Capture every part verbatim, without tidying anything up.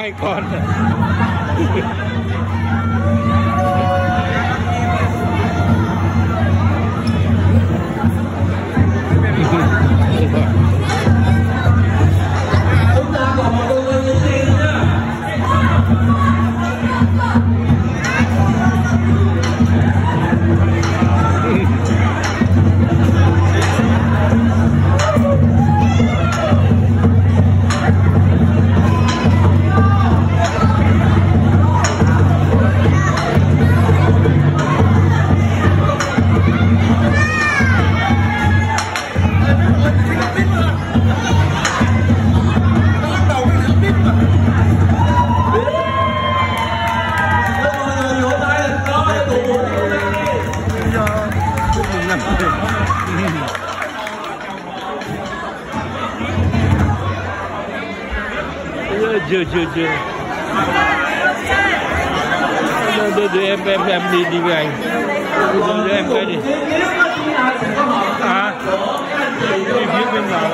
hai con. Chúng ta còn một đôi người nhân viên nữa. Chưa chưa chưa đưa, đưa em em em đi đi với anh, đưa, đưa em cái đi à đi phía bên nào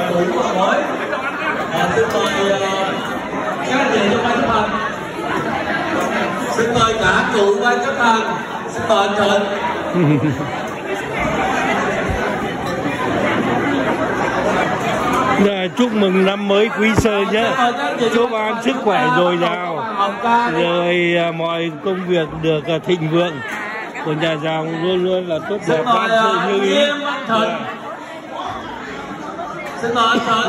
xin mời cả cụ ban chấp hành, xin mời anh Thịnh. Dạ, chúc mừng năm mới Quý Sơn nhé, chúc anh sức khỏe dồi dào, rồi mọi công việc được thịnh vượng, của nhà giàu luôn luôn là tốt đẹp, vạn sự như ý. Xin mời anh Thịnh.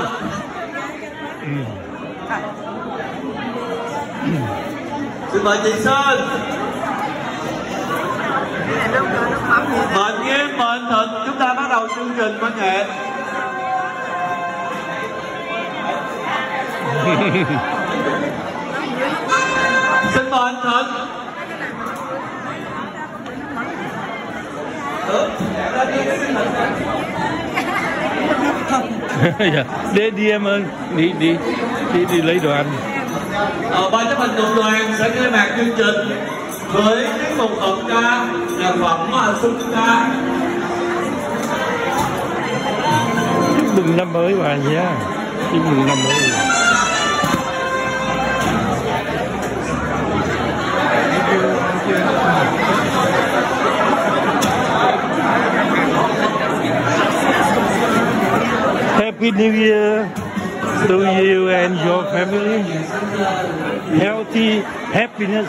Xin mời chị Sơn. Mời Nghiêm, mời anh Thịnh, chúng ta bắt đầu chương trình văn nghệ. Xin mời anh Thịnh. Đi đi em ơi, đi đi đi đi lấy đồ ăn. Ờ, ban chấp hành cộng đoàn sẽ khai mạc chương trình với tiết mục hợp ca nhạc phẩm Xuân ca. Chúc mừng năm mới bà nhé, chúc mừng năm mới. Happy New Year to you and your family. Healthy happiness.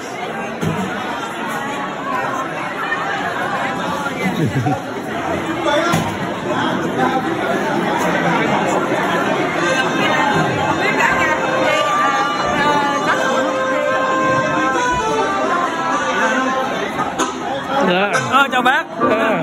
Dạ. À, chào bác. À.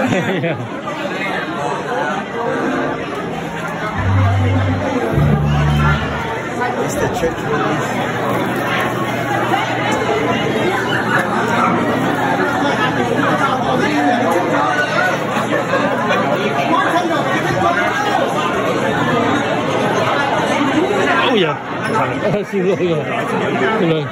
Ôi dạ, xin lỗi rồi, xin lỗi.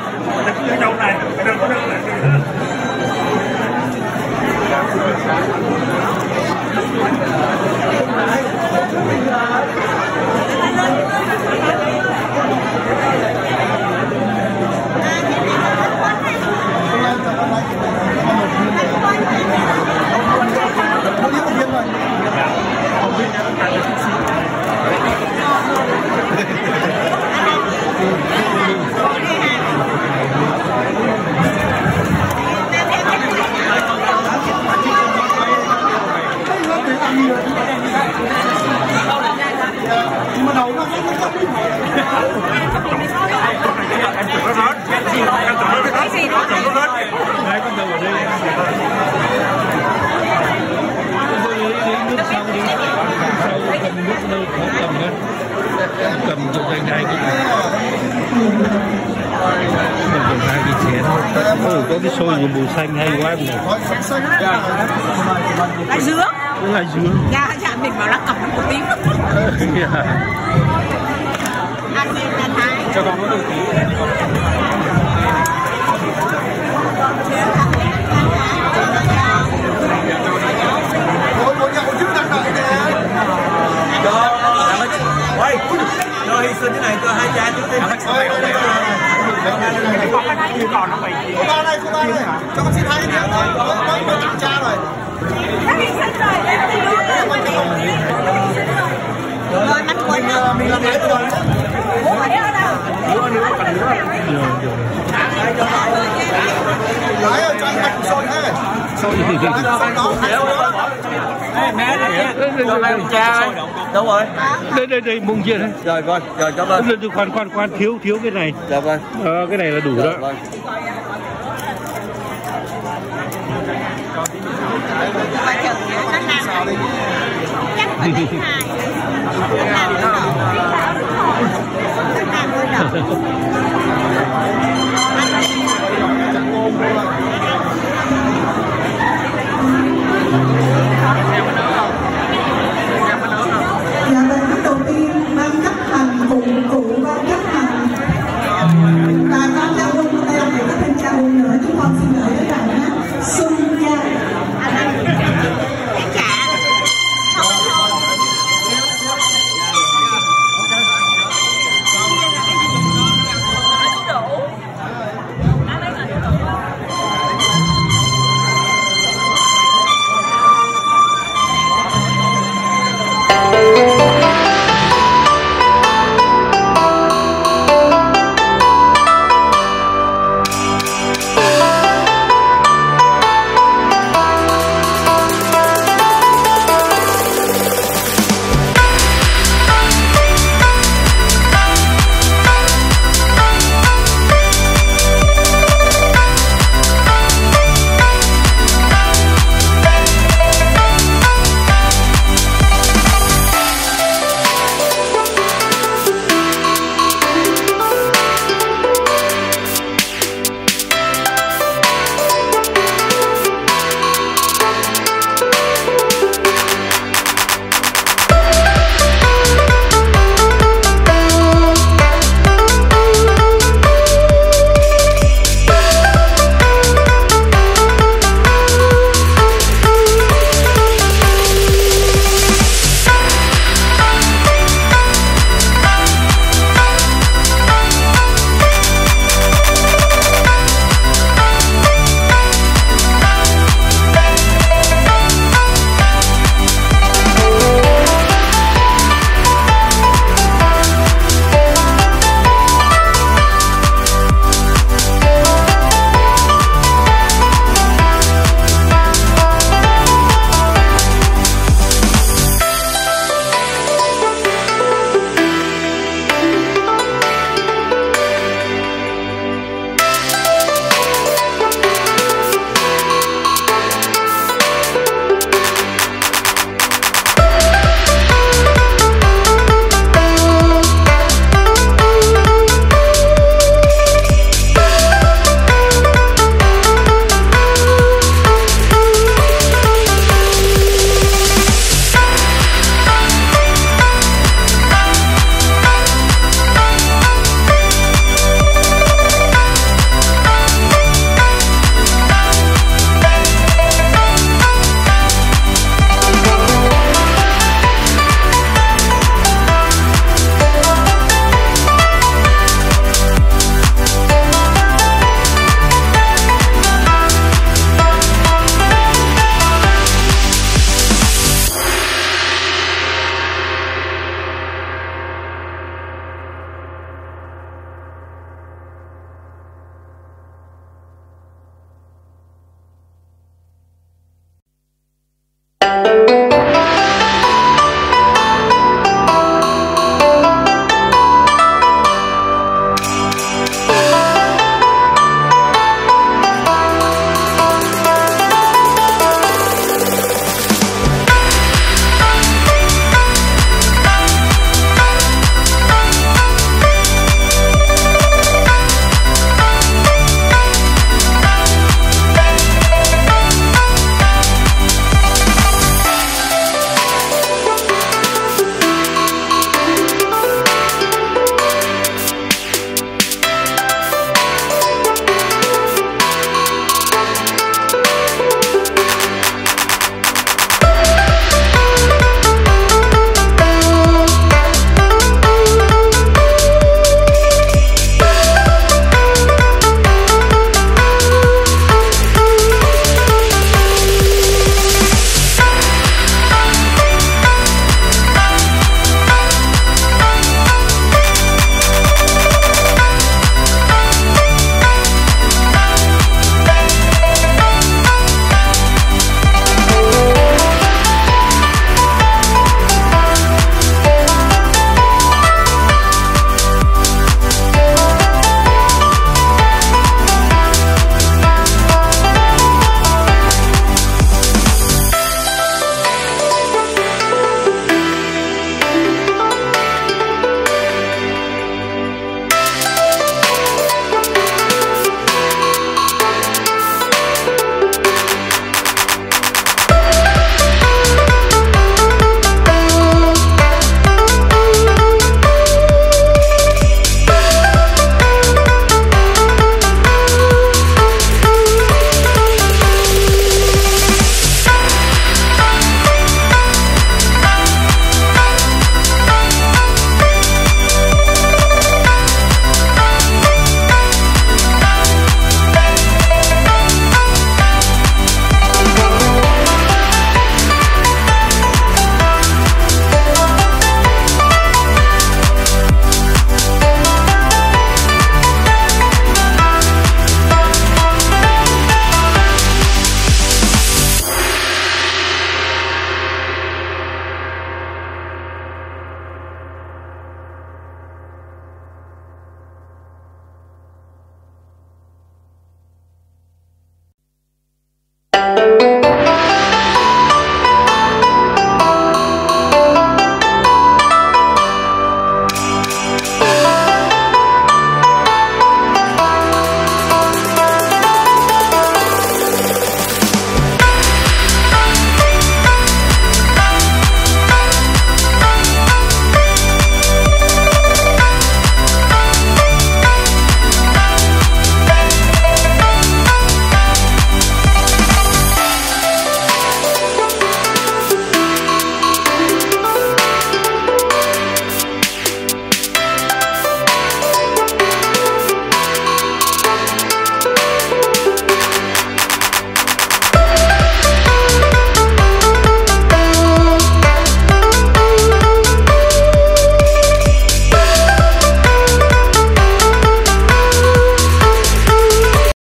Hai con đầu ở đây. Nước sau đi, sau cầm nước nơi khó cầm á, cầm trong tay hai cái, cầm hai cái chén. Ôi có cái xôi màu xanh hay quá này. Lá dứa. Lá dứa. Dạ, dạ mình bảo lá cẩm một tí. Ăn đi là thái. Cho con có được tí. Cho hy sinh cái này cho hai cha chú tim. mẹ này cho hai con cha ơi. Đâu rồi? Đây đây đây mông chia đấy. Rồi vâng, rồi cảm ơn. Rồi khoan khoan khoan thiếu thiếu cái này. Dạ vâng. Ờ, cái này là đủ đó. Vâng. Mà chừng nó làm chắc phải đi hai. Nó làm nó làm nó làm